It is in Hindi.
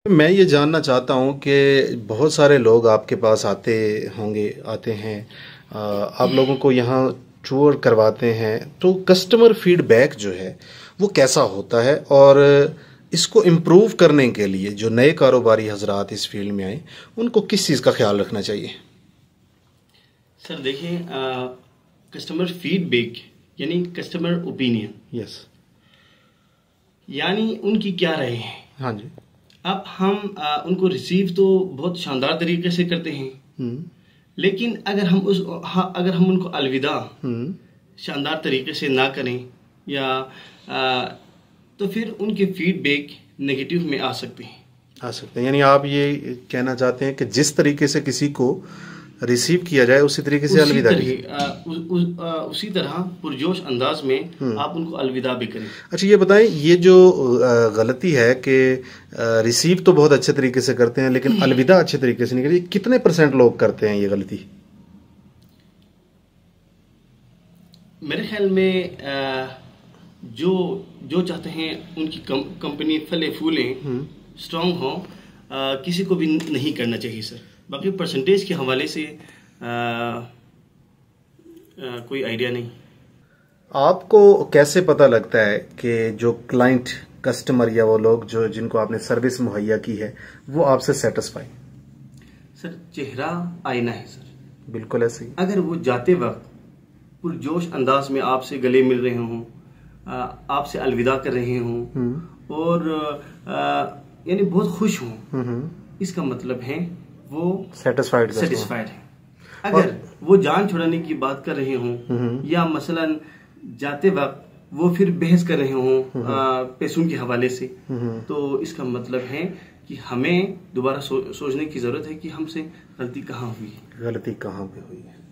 मैं ये जानना चाहता हूँ कि बहुत सारे लोग आपके पास आते हैं, आप लोगों को यहाँ टूर करवाते हैं, तो कस्टमर फीडबैक जो है वो कैसा होता है, और इसको इम्प्रूव करने के लिए जो नए कारोबारी हजरात इस फील्ड में आए उनको किस चीज़ का ख्याल रखना चाहिए? सर देखिए, कस्टमर फीडबैक यानी कस्टमर ओपिनियन, यस, यानी उनकी क्या राय है। हाँ जी। अब हम उनको रिसीव तो बहुत शानदार तरीके से करते हैं, लेकिन अगर हम उनको अलविदा शानदार तरीके से ना करें या तो फिर उनके फीडबैक नेगेटिव में आ सकते हैं। यानी आप ये कहना चाहते हैं कि जिस तरीके से किसी को रिसीव किया जाए उसी तरीके से अलविदा उसी तरह पुरजोश अंदाज में आप उनको अलविदा भी करें। अच्छा, ये बताएं, ये जो गलती है कि रिसीव तो बहुत अच्छे तरीके से करते हैं लेकिन अलविदा अच्छे तरीके से नहीं करते, कितने % लोग करते हैं ये गलती? मेरे ख्याल में जो चाहते हैं उनकी कंपनी फले फूले स्ट्रांग हो, किसी को भी नहीं करना चाहिए सर। बाकी परसेंटेज के हवाले से कोई आइडिया नहीं। आपको कैसे पता लगता है कि जो क्लाइंट कस्टमर या वो लोग जो जिनको आपने सर्विस मुहैया की है वो आपसे सेटिस्फाई? सर चेहरा आईना है सर। बिल्कुल ऐसे ही। अगर वो जाते वक्त पुरजोश अंदाज में आपसे गले मिल रहे हों, आपसे अलविदा कर रहे हों और यानी बहुत खुश हों, इसका मतलब है वो सेटिस्फाइड है। अगर वो जान छुड़ाने की बात कर रहे हों या मसलन जाते वक्त वो फिर बहस कर रहे हों पैसों के हवाले से, तो इसका मतलब है कि हमें दोबारा सोचने की जरूरत है कि हमसे गलती कहाँ हुई है।